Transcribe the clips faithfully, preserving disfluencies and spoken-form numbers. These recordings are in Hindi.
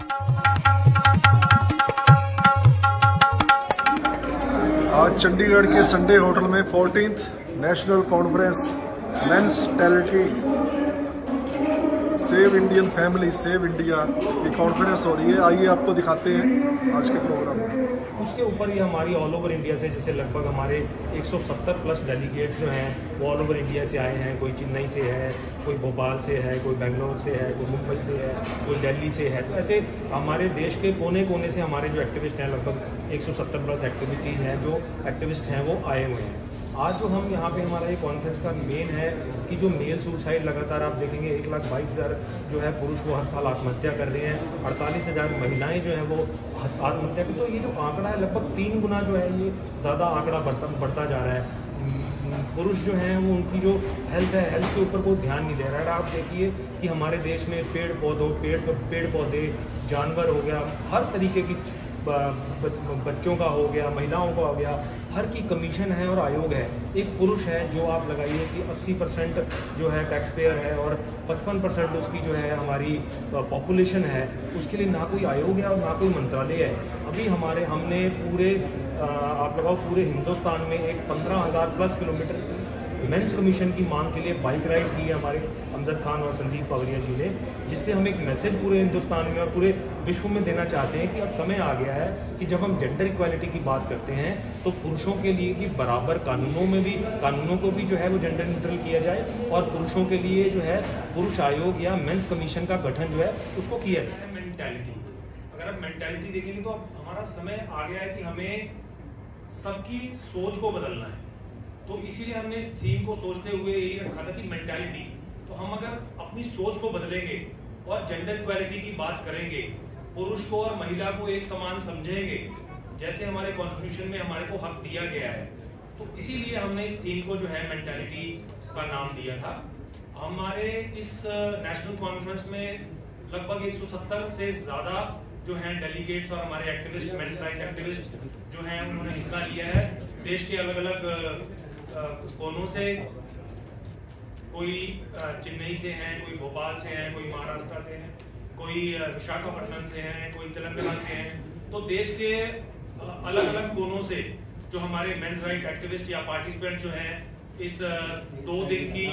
आज चंडीगढ़ के संडे होटल में fourteenth national conference mentality save Indian family save India की कॉन्फ्रेंस हो रही है। आइए आपको दिखाते हैं आज के प्रोग्राम में। उसके ऊपर ही हमारी ऑल ओवर इंडिया से जैसे लगभग हमारे एक सौ सत्तर प्लस डेलीगेट्स जो हैं वो ऑल ओवर इंडिया से आए हैं। कोई चेन्नई से है, कोई भोपाल से है, कोई बेंगलोर से है, कोई मुंबई से है, कोई दिल्ली से है। तो ऐसे हमारे देश के कोने कोने से हमारे जो एक्टिविस्ट हैं, लगभग एक सौ सत्तर प्लस एक्टिविटीज़ हैं, जो एक्टिविस्ट हैं वो आए हुए हैं। आज जो हम यहाँ पे हमारा ये कॉन्फ्रेंस का मेन है कि जो मेल सुसाइड लगातार आप देखेंगे एक लाख बाईस हज़ार जो है पुरुष वो हर साल आत्महत्या कर रहे हैं, अड़तालीस हज़ार महिलाएँ जो है वो आत्महत्या की। तो ये जो आंकड़ा है लगभग तीन गुना जो है ये ज़्यादा आंकड़ा बढ़ता बढ़ता जा रहा है। पुरुष जो हैं वो उनकी जो हेल्थ है, हेल्थ के ऊपर कोई ध्यान नहीं दे रहा है। आप देखिए कि हमारे देश में पेड़ पौधों पेड़ पेड़ पौधे जानवर हो गया, हर तरीके की बच्चों का हो गया, महिलाओं का हो गया, हर की कमीशन है और आयोग है। एक पुरुष है जो आप लगाइए कि अस्सी परसेंट जो है टैक्स पेयर है और पचपन परसेंट उसकी जो है हमारी पॉपुलेशन है, उसके लिए ना कोई आयोग है और ना कोई मंत्रालय है। अभी हमारे हमने पूरे आप लगाओ पूरे हिंदुस्तान में एक पंद्रह हज़ार प्लस किलोमीटर मेंस कमीशन की मांग के लिए बाइक राइड की है हमारे अमजद खान और संदीप पवरिया जी ने, जिससे हम एक मैसेज पूरे हिंदुस्तान में और पूरे विश्व में देना चाहते हैं कि अब समय आ गया है कि जब हम जेंडर इक्वालिटी की बात करते हैं तो पुरुषों के लिए भी बराबर कानूनों में भी कानूनों को भी जो है वो जेंडर न्यूट्रल किया जाए और पुरुषों के लिए जो है पुरुष आयोग या मेंस कमीशन का गठन जो है उसको किया जाए। मेंटालिटी, अगर आप मेंटालिटी देखेंगे तो अब हमारा समय आ गया है कि हमें सबकी सोच को बदलना है। तो इसीलिए हमने इस थीम को सोचते हुए यही रखा था कि मेंटालिटी। तो हम अगर अपनी सोच को बदलेंगे और जेंडर इक्वालिटी की बात करेंगे, पुरुष को और महिला को एक समान समझेंगे जैसे हमारे कॉन्स्टिट्यूशन में हमारे को हक दिया गया है, तो इसीलिए हमने इस थीम को जो है मेंटालिटी का नाम दिया था। हमारे इस नेशनल कॉन्फ्रेंस में लगभग एक सौ सत्तर से ज्यादा जो हैं डेलीगेट्स और हमारे एक्टिविस्ट, मेंस राइट्स एक्टिविस्ट जो हैं उन्होंने हिस्सा लिया है। देश के अलग अलग कोनों से, कोई चेन्नई से हैं, कोई भोपाल से हैं, कोई महाराष्ट्र से हैं, कोई विशाखापट्टनम से हैं, कोई तेलंगाना से हैं। तो देश के अलग अलग कोनों से जो हमारे मेंस राइट एक्टिविस्ट या पार्टिसिपेंट जो हैं इस दो दिन की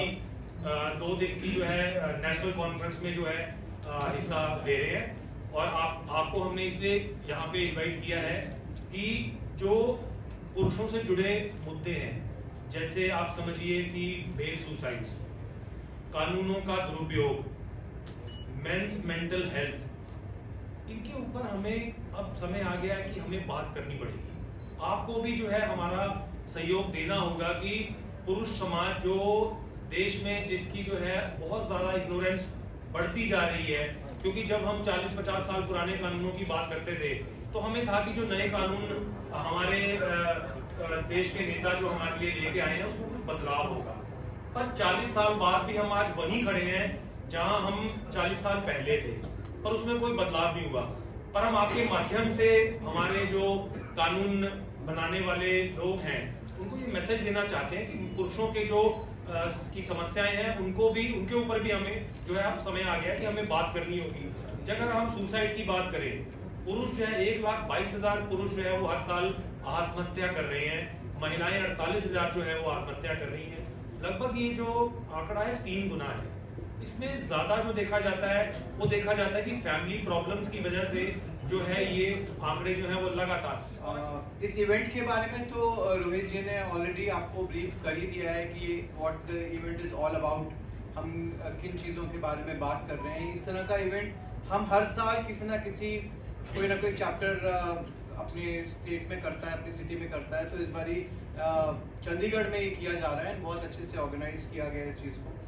दो दिन की जो है नेशनल कॉन्फ्रेंस में जो है हिस्सा ले रहे हैं। और आप आपको हमने इसलिए यहाँ पे इनवाइट किया है कि जो पुरुषों से जुड़े मुद्दे हैं, जैसे आप समझिए कि मेल सुसाइड्स, कानूनों का दुरुपयोग, मेंस मेंटल हेल्थ, इनके ऊपर हमें अब समय आ गया है कि हमें बात करनी पड़ेगी। आपको भी जो है हमारा सहयोग देना होगा कि पुरुष समाज जो देश में जिसकी जो है बहुत ज्यादा इग्नोरेंस बढ़ती जा रही है, क्योंकि जब हम चालीस पचास साल पुराने कानूनों की बात करते थे तो हमें था कि जो नए कानून हमारे देश के नेता जो हमारे लिए लेके आए हैं उसमें कुछ बदलाव होगा। पर चालीस साल बाद भी हम आज वहीं खड़े हैं जहां हम चालीस साल पहले थे, पर उसमें कोई बदलाव नहीं हुआ। पर हम आपके माध्यम से हमारे जो कानून बनाने वाले लोग हैं उनको ये मैसेज देना चाहते हैं कि पुरुषों के जो आ, की समस्याएं हैं उनको भी, उनके ऊपर भी हमें जो है अब समय आ गया कि हमें बात करनी होगी। अगर हम सुसाइड की बात करें, पुरुष जो है एक लाख बाईस हजार पुरुष जो है वो हर साल आत्महत्या कर रहे हैं, महिलाएं अड़तालीस हजार जो है वो आत्महत्या कर रही हैं। लगभग ये जो आंकड़ा है तीन गुना है। इसमें ज्यादा जो देखा जाता है वो देखा जाता है कि फैमिली प्रॉब्लम्स की वजह से जो है ये आंकड़े जो है वो लगातार। इस इवेंट के बारे में तो रोहित जी ने ऑलरेडी आपको ब्रीफ कर ही दिया है कि what the event is all about, हम किन चीज़ों के बारे में बात कर रहे हैं। इस तरह का इवेंट हम हर साल किसी ना किसी कोई ना कोई चैप्टर अपने स्टेट में करता है, अपनी सिटी में करता है। तो इस बारी चंडीगढ़ में ये किया जा रहा है, बहुत अच्छे से ऑर्गेनाइज किया गया है इस चीज़ को।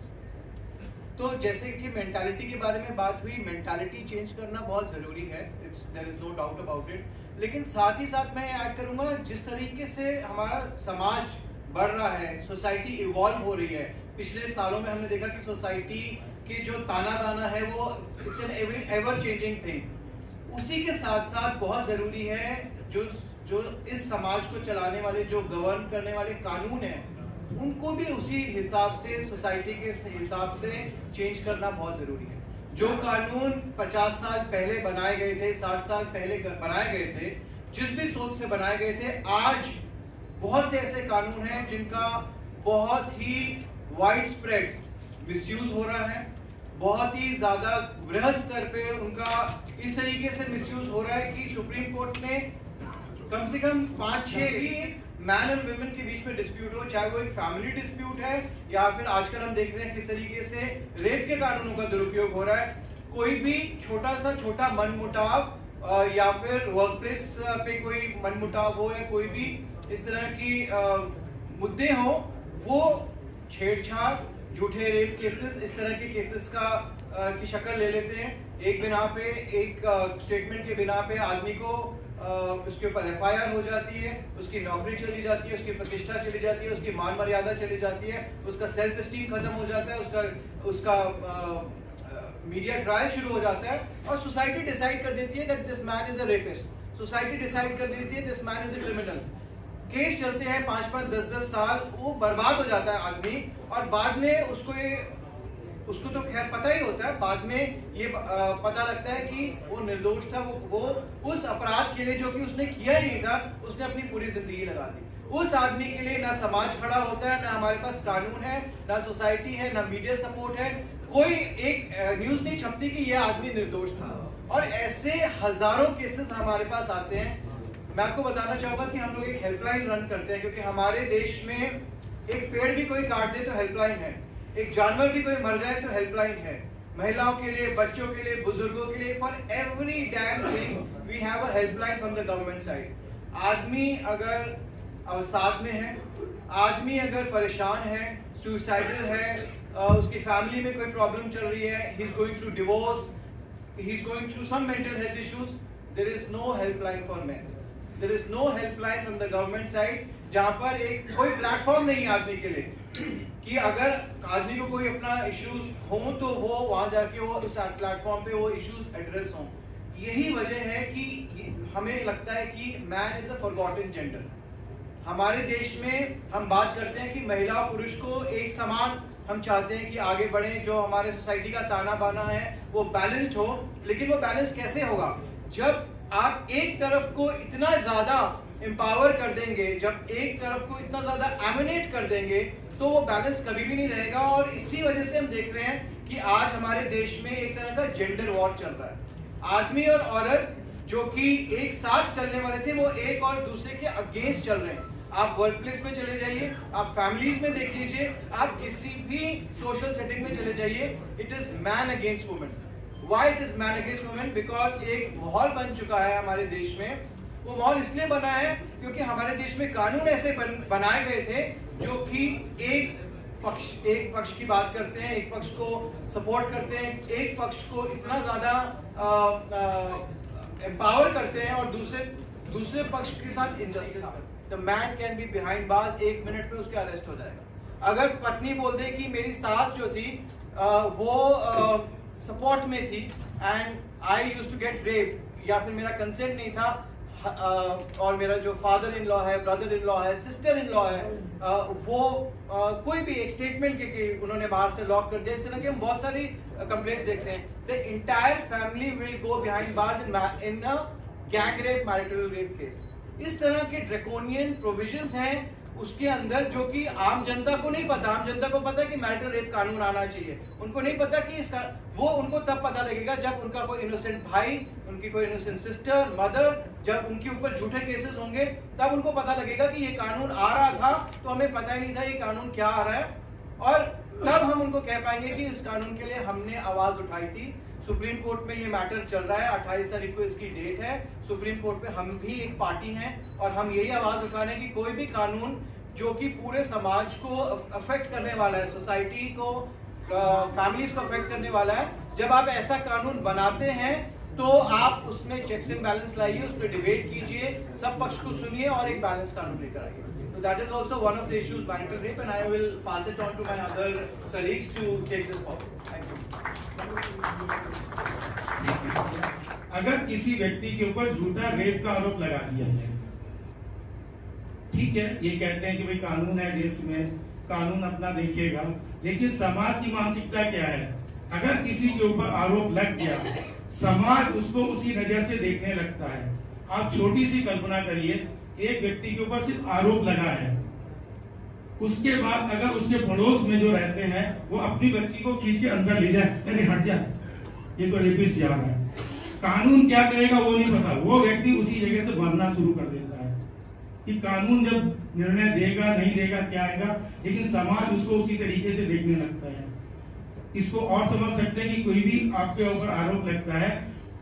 तो जैसे कि मेंटालिटी के बारे में बात हुई, मेंटालिटी चेंज करना बहुत ज़रूरी है, it's there is no doubt about it. लेकिन साथ ही साथ मैं ऐड करूँगा, जिस तरीके से हमारा समाज बढ़ रहा है, सोसाइटी इवॉल्व हो रही है, पिछले सालों में हमने देखा कि सोसाइटी की जो ताना बाना है वो it's an every ever changing thing. उसी के साथ साथ बहुत ज़रूरी है जो जो इस समाज को चलाने वाले, जो गवर्न करने वाले कानून हैं, उनको भी उसी हिसाब से, सोसाइटी के हिसाब से चेंज करना बहुत ज़रूरी है। जो कानून पचास साल पहले बनाए गए थे, साठ साल पहले बनाए गए थे, जिस भी सोच से बनाए गए थे, आज बहुत से ऐसे कानून हैं जिनका बहुत ही वाइड स्प्रेड मिसयूज हो रहा है, बहुत ही ज्यादा बृहद स्तर पे उनका इस तरीके से मिसयूज हो रहा है कि सुप्रीम कोर्ट ने कम से कम पांच छह भी मैन और वुमेन के बीच में डिस्प्यूट हो, चाहे वो एक फैमिली डिस्प्यूट है या फिर आजकल हम देख रहे हैं किस तरीके से रेप के कानूनों का दुरुपयोग हो रहा है। कोई भी छोटा सा छोटा मनमुटाव या फिर वर्क प्लेस पे कोई मनमुटाव हो या कोई भी इस तरह की मुद्दे हो, वो छेड़छाड़, झूठे रेप केसेस, इस तरह के केसेस का आ, की शक्ल ले लेते हैं। एक बिना पे, एक स्टेटमेंट के बिना पे आदमी को आ, उसके ऊपर एफ आई आर हो जाती है, उसकी नौकरी चली जाती है, उसकी प्रतिष्ठा चली जाती है, उसकी मान मर्यादा चली जाती है, उसका सेल्फ एस्टीम खत्म हो जाता है, उसका उसका मीडिया ट्रायल शुरू हो जाता है और सोसाइटी डिसाइड कर देती है that this man is a rapist. Society decide कर देती है this man is a criminal. Case चलते हैं पांच पांच दस दस साल, वो बर्बाद हो जाता है आदमी और बाद में उसको ये उसको तो खैर पता ही होता है, बाद में ये आ, पता लगता है कि वो निर्दोष था, वो, वो उस अपराध के लिए जो कि उसने किया ही नहीं था, उसने अपनी पूरी जिंदगी लगा दी। उस आदमी के लिए ना समाज खड़ा होता है, ना हमारे पास कानून है, ना सोसाइटी है, ना मीडिया सपोर्ट है, कोई एक न्यूज नहीं छपती कि यह आदमी निर्दोष था। और ऐसे हजारों केसेस हमारे पास आते हैं। मैं आपको बताना चाहूंगा कि हम लोग एक हेल्पलाइन रन करते हैं, क्योंकि हमारे देश में एक पेड़ भी कोई काट दे तो हेल्पलाइन है, एक जानवर भी कोई मर जाए तो हेल्पलाइन है, महिलाओं के लिए, बच्चों के लिए, बुजुर्गों के लिए, for every damn thing we have a helpline from the government side. आदमी अगर अवसाद में है, आदमी अगर परेशान है, सुसाइडल है, उसकी फैमिली में कोई प्रॉब्लम चल रही है, he is going through divorce, he is going through some mental health issues, there is no helpline for men, there is no helpline from the government side, जहां पर एक कोई प्लेटफॉर्म नहीं है आदमी के लिए कि अगर आदमी को कोई अपना इश्यूज हो तो वो वहां जाके वो इस प्लेटफॉर्म पे वो इश्यूज एड्रेस हों। यही वजह है कि हमें लगता है कि man is a forgotten gender. हमारे देश में हम बात करते हैं कि महिला और पुरुष को एक समान हम चाहते हैं कि आगे बढ़े, जो हमारे सोसाइटी का ताना बाना है वो बैलेंस्ड हो, लेकिन वो बैलेंस कैसे होगा जब आप एक तरफ को इतना ज्यादा एम्पावर कर देंगे, जब एक तरफ को इतना ज्यादा एमिनेट कर देंगे तो वो बैलेंस कभी भी नहीं रहेगा। और इसी वजह से हम देख रहे हैं कि आज हमारे देश में एक तरह का जेंडर वॉर चल रहा है। आदमी और औरत जो कि एक साथ चलने वाले थे वो एक और दूसरे के अगेंस्ट चल रहे हैं। आप वर्क प्लेस में चले जाइए, आप फैमिलीज में देख लीजिए, आप किसी भी सोशल सेटिंग में चले जाइए, it is man against women. Why it is man against women? Because एक माहौल बन चुका है हमारे देश में। वो माहौल इसलिए बना है क्योंकि हमारे देश में कानून ऐसे बन, बनाए गए थे जो कि एक पक्ष एक पक्ष की बात करते हैं, एक पक्ष को सपोर्ट करते हैं, एक पक्ष को इतना ज्यादा एम्पावर करते हैं और दूसरे दूसरे पक्ष के साथ इनजस्टिस करते हैं। The man can be behind bars, एक मिनट में उसके अरेस्ट हो जाएगा। अगर पत्नी बोल दे कि मेरी सास जो थी आ, वो सपोर्ट में थी and I used to get rape, या फिर मेरा कंसेंट नहीं था, Uh, और मेरा जो फादर इन लॉ है, ब्रदर इन लॉ है, सिस्टर इन लॉ है, uh, वो uh, कोई भी एक स्टेटमेंट के, के उन्होंने बाहर से लॉक कर दिया, इस तरह के हम बहुत सारी कंप्लेंट्स देखते हैं। The entire family will go behind bars in in a gang rape, marital rape case. इस तरह के ड्रैकोनियन प्रोविजंस हैं उसके अंदर जो कि आम जनता को नहीं पता। आम जनता को पता है कि मैरिटल रेप कानून आना चाहिए, उनको नहीं पता कि इसका, वो उनको तब पता लगेगा जब उनका कोई इनोसेंट भाई, उनकी कोई इनोसेंट सिस्टर, मदर, जब उनके ऊपर झूठे केसेस होंगे तब उनको पता लगेगा कि ये कानून आ रहा था तो हमें पता ही नहीं था ये कानून क्या आ रहा है, और तब हम उनको कह पाएंगे कि इस कानून के लिए हमने आवाज उठाई थी। सुप्रीम कोर्ट में ये मैटर चल रहा है, अट्ठाईस तारीख को इसकी डेट है। सुप्रीम कोर्ट में हम भी एक पार्टी हैं और हम यही आवाज उठा रहे हैं कि कोई भी कानून जो कि पूरे समाज को अफेक्ट करने वाला है, सोसाइटी को, फैमिलीज को अफेक्ट करने वाला है, जब आप ऐसा कानून बनाते हैं तो आप उसमें चेक्स एंड बैलेंस लाइए, उस पर डिबेट कीजिए, सब पक्ष को सुनिए और एक बैलेंस कानून लेकर आइए। So that is also one of the issues, marital rape, and I will pass it on to my other colleagues to take this forward. Thank you. अगर किसी व्यक्ति के ऊपर झूठा रेप का आरोप लगा दिया है, ठीक है, ये कहते हैं कि भाई कानून है देश में, कानून अपना देखिएगा, लेकिन समाज की मानसिकता क्या है? अगर किसी के ऊपर आरोप लग गया, समाज उसको उसी नजर से देखने लगता है। आप छोटी सी कल्पना करिए, एक व्यक्ति के ऊपर सिर्फ आरोप लगा है, उसके बाद अगर उसके पड़ोस में जो रहते हैं वो अपनी बच्ची को खींच के अंदर ले जाए, अरे हट जा, ये तो रेपिस्ट जा रहा है, कानून क्या कहेगा वो नहीं पता, वो व्यक्ति उसी जगह से मरना शुरू कर देता है कि कानून जब निर्णय देगा नहीं देगा क्या आएगा, लेकिन समाज उसको उसी तरीके से देखने लगता है। इसको और समझ सकते हैं कि कोई भी आपके ऊपर आरोप लगता है,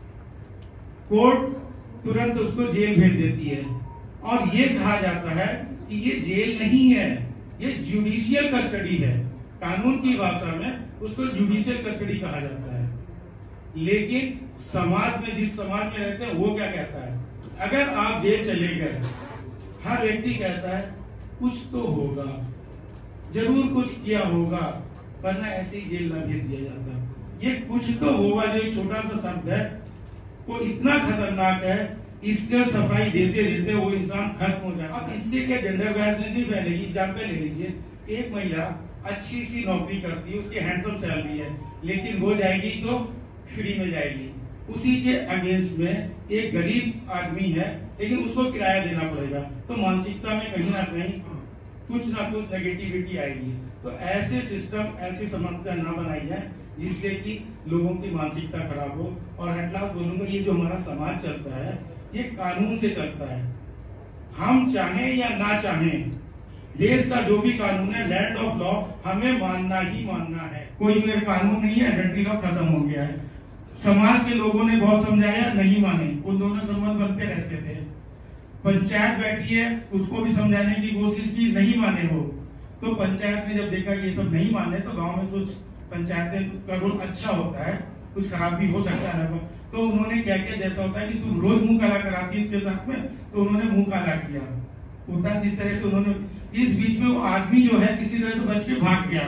कोर्ट तुरंत उसको जेल भेज देती है और ये कहा जाता है कि ये जेल नहीं है, ये जुडिशियल कस्टडी है। कानून की भाषा में उसको जुडिशियल कस्टडी कहा जाता है। लेकिन समाज में, जिस समाज में रहते हैं, वो क्या कहता है, अगर आप जेल चले गए, हर व्यक्ति कहता है कुछ तो होगा, जरूर कुछ किया होगा, वरना ऐसे ही जेल न भेज दिया जाता। ये कुछ तो होगा जो एक छोटा सा शब्द है वो इतना खतरनाक है, इसका सफाई देते देते वो इंसान खत्म हो जाता। अब इससे क्या जेंडर बैलेंस नहीं फैलेगी। एग्जाम्पल ले लीजिए, एक महिला अच्छी सी नौकरी करती है, उसकी हैंडसम सैलरी है, लेकिन वो जाएगी तो फ्री में जाएगी। उसी के अगेंस्ट में एक गरीब आदमी है, लेकिन उसको किराया देना पड़ेगा, तो मानसिकता में कहीं ना कहीं कुछ ना कुछ नेगेटिविटी आएगी। तो ऐसे सिस्टम, ऐसी समस्या ना बनाई जाए जिससे कि लोगों की मानसिकता खराब हो। और एट लास्ट बोलूंगा, ये जो हमारा समाज चलता है ये कानून से चलता है। हम चाहें या ना चाहें, देश का जो भी कानून है, लैंड ऑफ लॉ, हमें मानना ही मानना है। कोई मेरे कानून नहीं है, आइडेंटिटी लॉ खत्म हो गया है। समाज के लोगों ने बहुत समझाया, नहीं माने, उन दोनों संबंध बनते रहते थे। पंचायत बैठी है, उसको भी समझाने की कोशिश की, नहीं माने हो, तो पंचायत ने जब देखा कि ये सब नहीं माने, तो गांव में कुछ पंचायतें का रोल अच्छा होता है, कुछ खराब भी हो सकता है, तो उन्होंने क्या किया, जैसा होता है कि तुम रोज मुंह काला कराती है इसके साथ में, तो उन्होंने मुंह काला किया होता है। जिस तरह से उन्होंने, इस बीच में वो आदमी जो है किसी तरह से बच के भाग गया,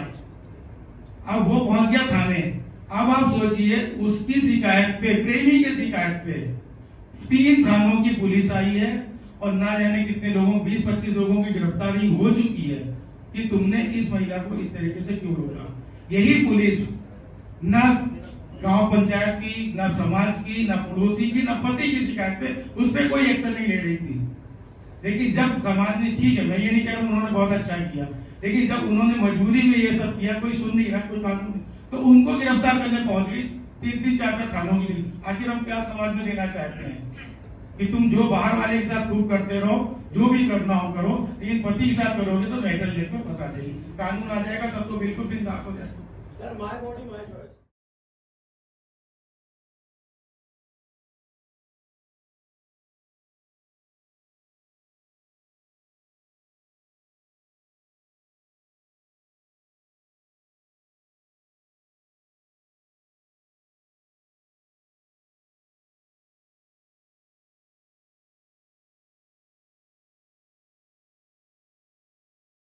अब वो पहुंच गया थाने। अब आप सोचिए, उसकी शिकायत पे, प्रेमी की शिकायत पे तीन थानों की पुलिस आई है और ना जाने कितने लोगों, बीस पच्चीस लोगों की गिरफ्तारी हो चुकी है कि तुमने इस महिला को इस तरीके से क्यों रोका। यही पुलिस न गांव पंचायत की, न समाज की, न पड़ोसी की, न पति की शिकायत पे, उस पर कोई एक्शन नहीं ले रही थी। लेकिन जब समाज ने, ठीक है मैं ये नहीं कह रहा उन्होंने बहुत अच्छा किया, लेकिन जब उन्होंने मजबूरी में ये सब किया, कोई सुन नहीं रहा, कोई कानून, तो उनको गिरफ्तार करने पहुंच गई तीन तीन चार चार थानों की। आखिर हम क्या समाज में देना चाहते हैं कि तुम जो बाहर वाले के साथ खूब करते रहो, जो भी करना हो करो, लेकिन पति के साथ करोगे तो मेटल लेकर फंसा देगी। कानून आ जाएगा तब तो बिल्कुल बिंदास हो जाएगा। Sir, my body my choice.